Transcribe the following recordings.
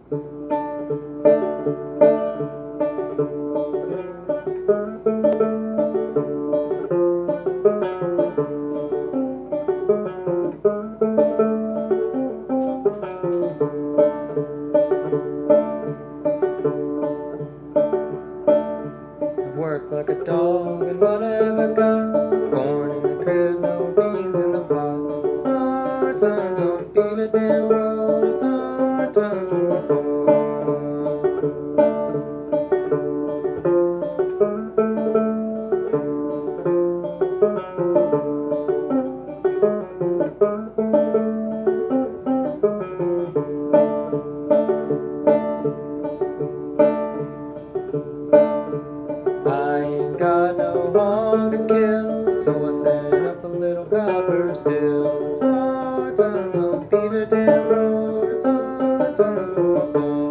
Work like a dog and whatever got. Corn in the crib, no beans in the pot. Hard times on Beaver Dam Road, it's hard times for the poor. I ain't got no hog to kill, so I set up a little copper still. It's hard times on Beaver Dam Road, it's hard times for a boy.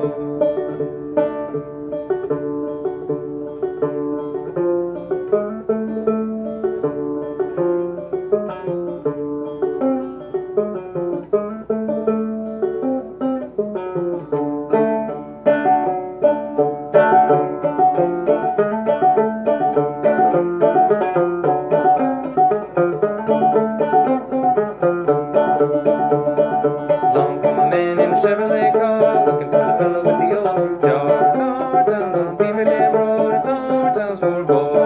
Chevrolet car, looking for the fellow with the old fruit jar. It's hard times on Beaver Dam Road, it's hard times for a boy.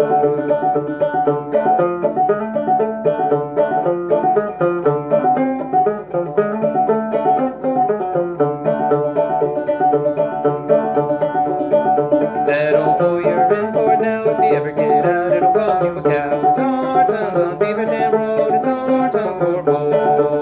Said, oh boy, you're in for it now. If you ever get out, it'll cost you a cow. It's hard times on Beaver Dam Road, it's hard times for a boy.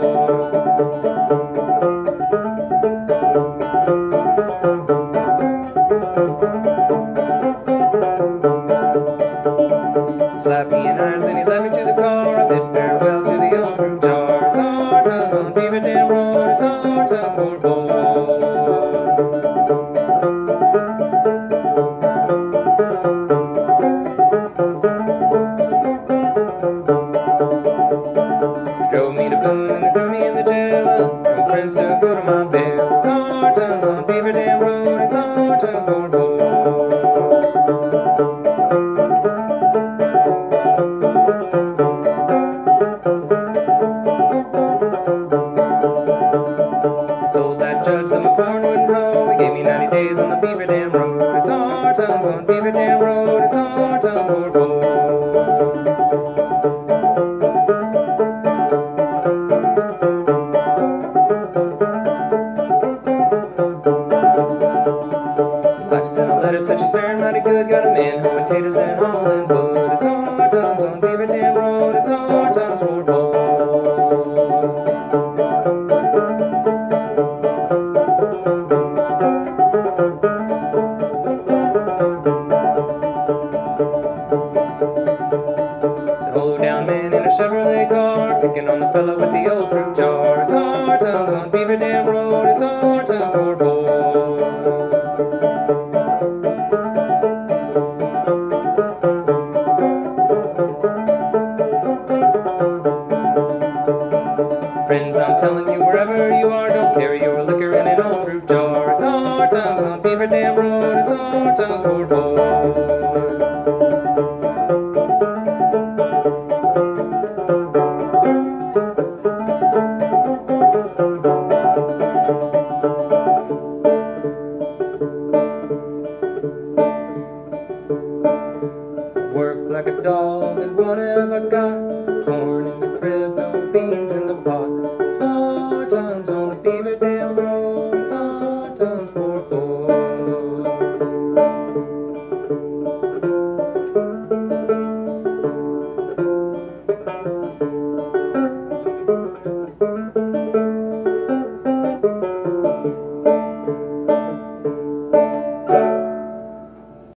Slapped me in irons and he led me to the car. I bid farewell to the old fruit jar. It's hard times on Beaver Dam Road, it's hard times for a boy. They drove me to Boone and they threw me in the jail. Drove friends to go to my bail. It's hard times on Beaver Dam Road, it's hard times for a boy. Judge that my corn wouldn't grow. He gave me 90 days on the Beaver Dam Road. It's hard times on Beaver Dam Road. It's hard times for a boy. Wife sent a letter, said she's faring mighty good. Got a man hoeing taters and hauling wood. It's hard times on Beaver Dam Road. It's hard times for a boy. Down man in a Chevrolet car, picking on the fellow with the old fruit jar. It's hard times on Beaver Dam Road, it's hard times for a boy. Friends, I'm telling you, wherever you are, don't carry your liquor in an old fruit jar. It's hard times on Beaver Dam Road, it's hard times for a boy. Work like a dog and whatever got. Corn in the crib, no beans in the pot.